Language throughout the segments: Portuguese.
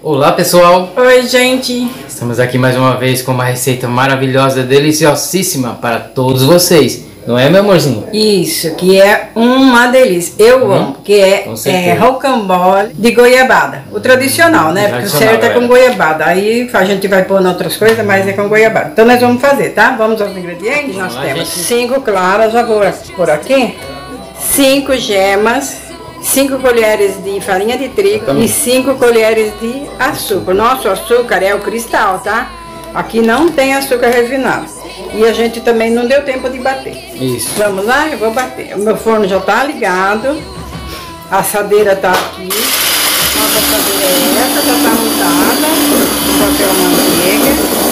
Olá pessoal, Oi gente, estamos aqui mais uma vez com uma receita maravilhosa, deliciosíssima para todos vocês, não é, meu amorzinho? isso que é uma delícia, eu amo, que é rocambole de goiabada, o tradicional, né? Porque o certo é com goiabada, aí a gente vai pôr outras coisas, mas é com goiabada. Então nós vamos fazer, tá? Vamos aos ingredientes? Nós temos 5 claras, já vou por aqui, 5 gemas, 5 colheres de farinha de trigo e 5 colheres de açúcar. Nosso açúcar é o cristal, tá? Aqui não tem açúcar refinado. E a gente também não deu tempo de bater. Isso. Vamos lá? Eu vou bater. O meu forno já tá ligado. A assadeira tá aqui. Nossa assadeira é essa, já tá montada. Papel manteiga.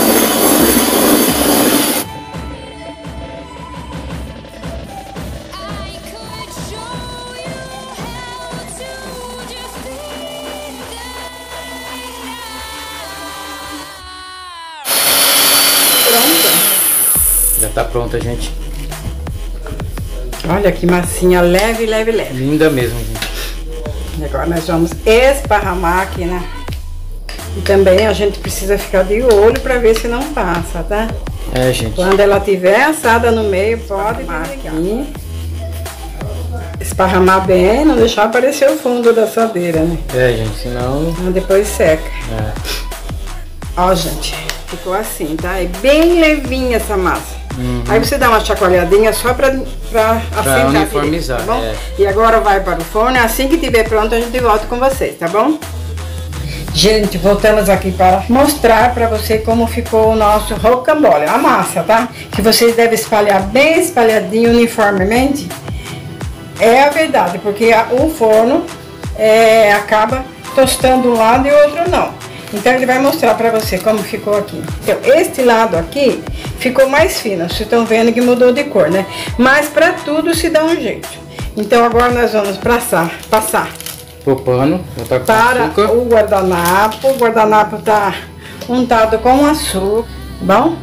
Já tá pronta, gente. Olha que massinha leve, leve, leve. Linda mesmo, gente. E agora nós vamos esparramar aqui, né? E também a gente precisa ficar de olho para ver se não passa, tá? É, gente. Quando ela tiver assada no meio, pode aqui. Esparramar bem, não deixar aparecer o fundo da assadeira, né? É, gente, senão... Depois seca. É. Ó, gente, ficou assim, tá? É bem levinha essa massa. Aí você dá uma chacoalhadinha só pra assentar, uniformizar, tá bom? é. E agora vai para o forno, assim que tiver pronto a gente volta com vocês, tá bom? Gente, voltamos aqui para mostrar para você como ficou o nosso rocambole, a massa, tá? Que vocês devem espalhar bem espalhadinho uniformemente. É a verdade, porque o forno acaba tostando um lado e o outro não. Então ele vai mostrar pra você como ficou aqui. Então este lado aqui ficou mais fino, vocês estão vendo que mudou de cor, né? Mas pra tudo se dá um jeito. Então agora nós vamos passar O pano, já tá com para açúcar. o guardanapo. O guardanapo tá untado com açúcar, tá bom?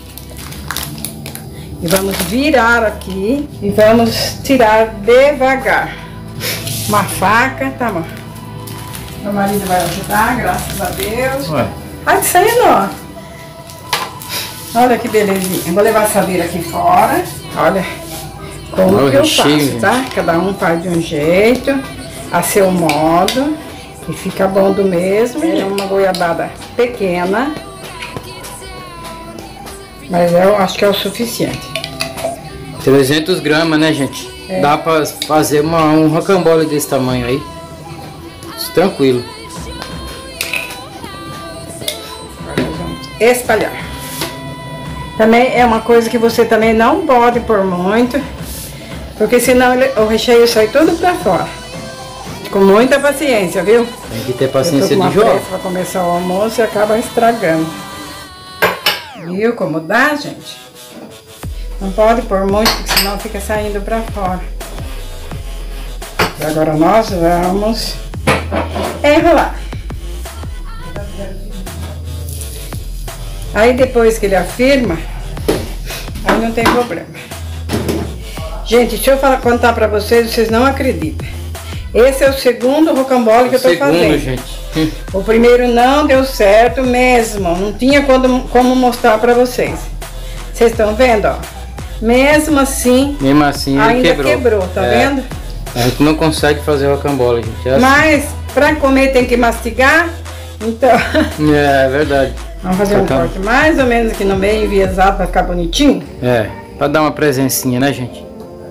E vamos virar aqui e vamos tirar devagar. Uma faca, tá bom? Meu marido vai ajudar, graças a Deus. Ué. Ai, tá saindo, ó. Olha que belezinha. Vou levar a assadeira aqui fora. Olha como Olha que eu recheio, faço, tá? Cada um faz de um jeito, a seu modo. E fica bom do mesmo. É uma goiabada pequena. Mas eu acho que é o suficiente. 300 gramas, né, gente? É. Dá pra fazer um rocambole desse tamanho aí. Tranquilo. Agora nós vamos espalhar. Também é uma coisa que você também não pode pôr muito, porque senão o recheio sai tudo pra fora. Com muita paciência, viu? Tem que ter paciência de jogo. jogo. Para começar o almoço e acaba estragando. Viu como dá, gente? Não pode pôr muito, porque senão fica saindo pra fora. E agora nós vamos enrolar. Aí depois que ele afirma, aí não tem problema. Gente, se eu contar pra vocês, vocês não acreditam. Esse é o segundo rocambole que eu tô fazendo. Gente. O primeiro não deu certo mesmo, não tinha como mostrar pra vocês. Vocês estão vendo, ó? Mesmo assim ainda quebrou, tá vendo? A gente não consegue fazer rocambole, gente. É assim. Mas pra comer tem que mastigar, então... É verdade. Vamos fazer um corte mais ou menos aqui no meio, enviesado, pra ficar bonitinho. É, pra dar uma presencinha, né, gente?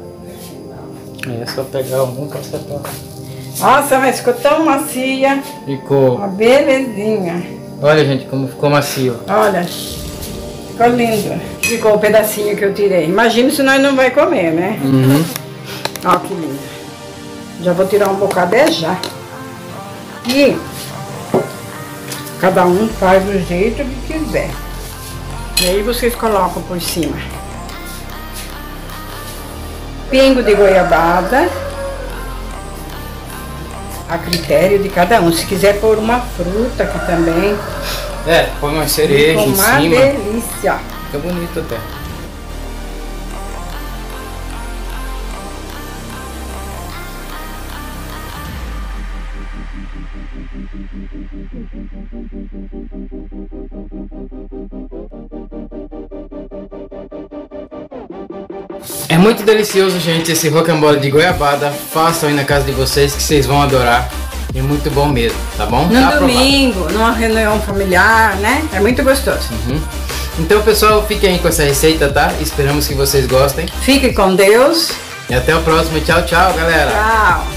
É só pegar um passar pra... Nossa, mas ficou tão macia. Ficou. Uma belezinha. Olha, gente, como ficou macio. Olha, ficou lindo. Ficou o pedacinho que eu tirei. Imagina se nós não vai comer, né? Olha que lindo. Já vou tirar um bocado já. E cada um faz do jeito que quiser. E aí vocês colocam por cima pingo de goiabada, a critério de cada um. Se quiser pôr uma fruta aqui também. É, põe uma cereja em cima. Uma delícia. Fica bonito até. É muito delicioso, gente, esse rocambole de goiabada. Façam aí na casa de vocês que vocês vão adorar. É muito bom mesmo, tá bom? No domingo, numa reunião familiar, né? É muito gostoso. Então, pessoal, fiquem aí com essa receita, tá? Esperamos que vocês gostem. Fique com Deus. E até o próximo. Tchau, tchau, galera. Tchau.